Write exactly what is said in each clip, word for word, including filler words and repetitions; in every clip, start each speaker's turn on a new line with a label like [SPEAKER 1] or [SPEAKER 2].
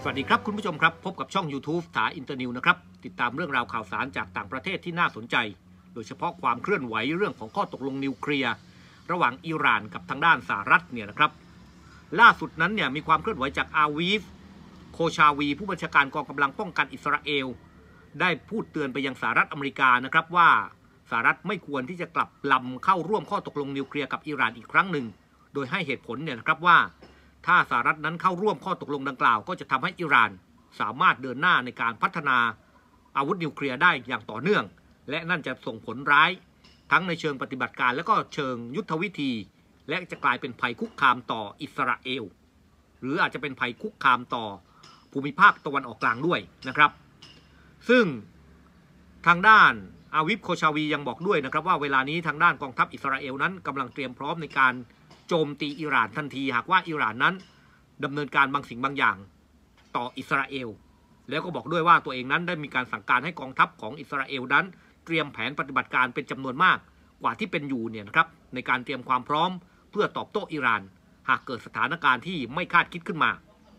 [SPEAKER 1] วัสดีครับคุณผู้ชมครับพบกับช่อง YouTube สถาอินเตอร์นิวนะครับติดตามเรื่องราวข่าวสารจากต่างประเทศที่น่าสนใจโดยเฉพาะความเคลื่อนไหวเรื่องของข้อตกลงนิวเคลียร์ระหว่างอิหร่านกับทางด้านสหรัฐเนี่ยนะครับล่าสุดนั้นเนี่ยมีความเคลื่อนไหวจากอาวีฟโคชาวีผู้บัญชาการกองกำลังป้องกันอิสราเอลได้พูดเตือนไปยังสหรัฐอเมริกานะครับว่าสหรัฐไม่ควรที่จะกลับลำเข้าร่วมข้อตกลงนิวเคลียร์กับอิหร่านอีกครั้งหนึ่งโดยให้เหตุผลเนี่ยนะครับว่าถ้าสหรัฐนั้นเข้าร่วมข้อตกลงดังกล่าวก็จะทำให้อิหร่านสามารถเดินหน้าในการพัฒนาอาวุธนิวเคลียร์ได้อย่างต่อเนื่องและนั่นจะส่งผลร้ายทั้งในเชิงปฏิบัติการและก็เชิงยุทธวิธีและจะกลายเป็นภัยคุกคามต่ออิสราเอลหรืออาจจะเป็นภัยคุกคามต่อภูมิภาคตะวันออกกลางด้วยนะครับซึ่งทางด้านอาวิฟโคชาวียังบอกด้วยนะครับว่าเวลานี้ทางด้านกองทัพอิสราเอลนั้นกำลังเตรียมพร้อมในการโจมตีอิหร่านทันทีหากว่าอิหร่านนั้นดำเนินการบางสิ่งบางอย่างต่ออิสราเอลแล้วก็บอกด้วยว่าตัวเองนั้นได้มีการสั่งการให้กองทัพของอิสราเอลนั้นเตรียมแผนปฏิบัติการเป็นจำนวนมากกว่าที่เป็นอยู่เนี่ยนะครับในการเตรียมความพร้อมเพื่อตอบโต้อิหร่านหากเกิดสถานการณ์ที่ไม่คาดคิดขึ้นมา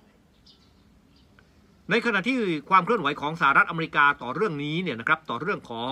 [SPEAKER 1] ในขณะที่ความเคลื่อนไหวของสหรัฐอเมริกาต่อเรื่องนี้เนี่ยนะครับต่อเรื่องของ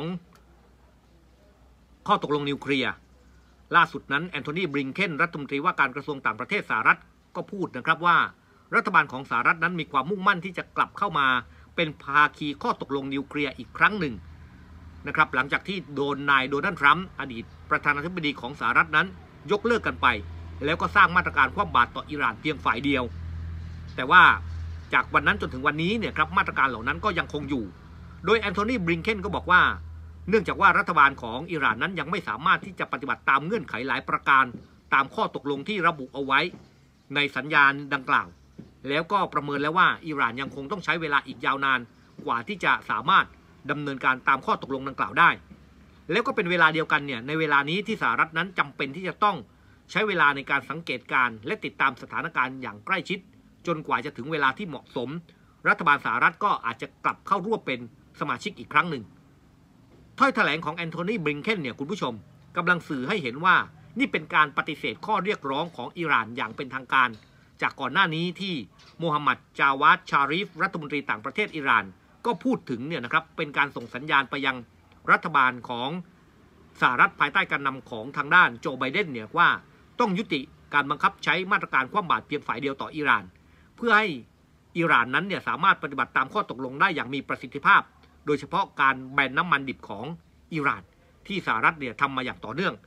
[SPEAKER 1] ข้อตกลงนิวเคลียร์ล่าสุดนั้นแอนโทนีบลิงเคนรัฐมนตรีว่าการกระทรวงต่างประเทศสหรัฐก็พูดนะครับว่ารัฐบาลของสหรัฐนั้นมีความมุ่งมั่นที่จะกลับเข้ามาเป็นภาคีข้อตกลงนิวเคลียร์อีกครั้งหนึ่งนะครับหลังจากที่โดนนายโดนัลด์ทรัมป์อดีตประธานาธิบดีของสหรัฐนั้นยกเลิกกันไปแล้วก็สร้างมาตรการคว่ำบาตรต่ออิหร่านเพียงฝ่ายเดียวแต่ว่าจากวันนั้นจนถึงวันนี้เนี่ยครับมาตรการเหล่านั้นก็ยังคงอยู่โดยแอนโทนีบลิงเคนก็บอกว่าเนื่องจากว่ารัฐบาลของอิหร่านนั้นยังไม่สามารถที่จะปฏิบัติตามเงื่อนไขหลายประการตามข้อตกลงที่ระบุเอาไว้ในสัญญาณดังกล่าวแล้วก็ประเมินแล้วว่าอิหร่านยังคงต้องใช้เวลาอีกยาวนานกว่าที่จะสามารถดำเนินการตามข้อตกลงดังกล่าวได้แล้วก็เป็นเวลาเดียวกันเนี่ยในเวลานี้ที่สหรัฐนั้นจำเป็นที่จะต้องใช้เวลาในการสังเกตการและติดตามสถานการณ์อย่างใกล้ชิดจนกว่าจะถึงเวลาที่เหมาะสมรัฐบาลสหรัฐก็อาจจะกลับเข้าร่วมเป็นสมาชิกอีกครั้งหนึ่งถ้อยแถลงของแอนโทนีบลิงเคนเนี่ยคุณผู้ชมกำลังสื่อให้เห็นว่านี่เป็นการปฏิเสธข้อเรียกร้องของอิหร่านอย่างเป็นทางการจากก่อนหน้านี้ที่โมฮัมหมัดจาวาดชาริฟรัฐมนตรีต่างประเทศอิหร่านก็พูดถึงเนี่ยนะครับเป็นการส่งสัญญาณไปยังรัฐบาลของสหรัฐภายใต้การนำของทางด้านโจไบเดนเนี่ยว่าต้องยุติการบังคับใช้มาตรการคว่ำบาตรเพียงฝ่ายเดียวต่ออิหร่านเพื่อให้อิหร่านนั้นเนี่ยสามารถปฏิบัติตามข้อตกลงได้อย่างมีประสิทธิภาพโดยเฉพาะการแบนน้ำมันดิบของอิหร่านที่สหรัฐเนี่ยทำมาอย่างต่อเนื่อง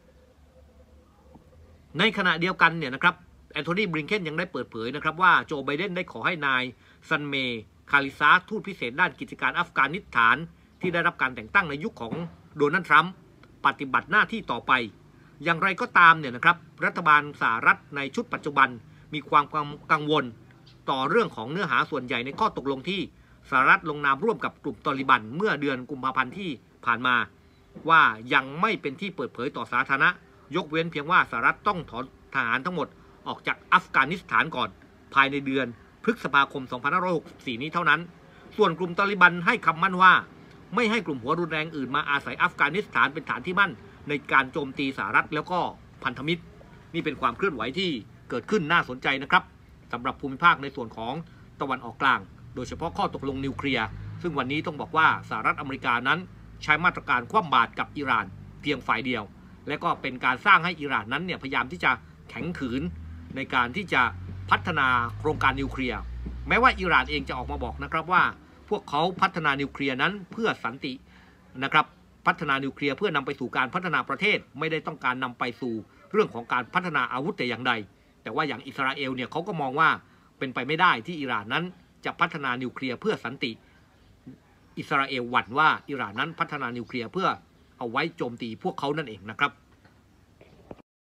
[SPEAKER 1] ในขณะเดียวกันเนี่ยนะครับแอนโทนีบลิงเคนยังได้เปิดเผยนะครับว่าโจไบเดนได้ขอให้นายซันเมย์คาลิซาทูตพิเศษด้านกิจการอัฟกานิสถานที่ได้รับการแต่งตั้งในยุคของโดนัลด์ทรัมป์ปฏิบัติหน้าที่ต่อไปอย่างไรก็ตามเนี่ยนะครับรัฐบาลสหรัฐในชุดปัจจุบันมีความกังวลต่อเรื่องของเนื้อหาส่วนใหญ่ในข้อตกลงที่สหรัฐลงนามร่วมกับกลุ่มตอลิบันเมื่อเดือนกุมภาพันธ์ที่ผ่านมาว่ายังไม่เป็นที่เปิดเผยต่อสาธารณะยกเว้นเพียงว่าสหรัฐต้องถอนทหารทั้งหมดออกจากอัฟกานิสถานก่อนภายในเดือนพฤษภาคมสองพันห้าร้อยหกสิบสี่นี้เท่านั้นส่วนกลุ่มตอลิบันให้คำมั่นว่าไม่ให้กลุ่มหัวรุนแรงอื่นมาอาศัยอัฟกานิสถานเป็นฐานที่มั่นในการโจมตีสหรัฐแล้วก็พันธมิตรนี่เป็นความเคลื่อนไหวที่เกิดขึ้นน่าสนใจนะครับสำหรับภูมิภาคในส่วนของตะวันออกกลางโดยเฉพาะข้อตกลงนิวเคลียร์ซึ่งวันนี้ต้องบอกว่าสหรัฐอเมริกานั้นใช้มาตรการคว่ำบาตรกับอิหร่านเพียงฝ่ายเดียวและก็เป็นการสร้างให้อิหร่านนั้นเนี่ยพยายามที่จะแข็งขืนในการที่จะพัฒนาโครงการนิวเคลียร์แม้ว่าอิหร่านเองจะออกมาบอกนะครับว่าพวกเขาพัฒนานิวเคลียร์นั้นเพื่อสันตินะครับพัฒนานิวเคลียร์เพื่อนำไปสู่การพัฒนาประเทศไม่ได้ต้องการนำไปสู่เรื่องของการพัฒนาอาวุธแต่อย่างใดแต่ว่าอย่างอิสราเอลเนี่ยเขาก็มองว่าเป็นไปไม่ได้ที่อิหร่านนั้นจะพัฒนานิวเคลียร์เพื่อสันติอิสราเอลหวั่นว่าอิหร่านนั้นพัฒนานิวเคลียร์เพื่อเอาไว้โจมตีพวกเขานั่นเองนะครับ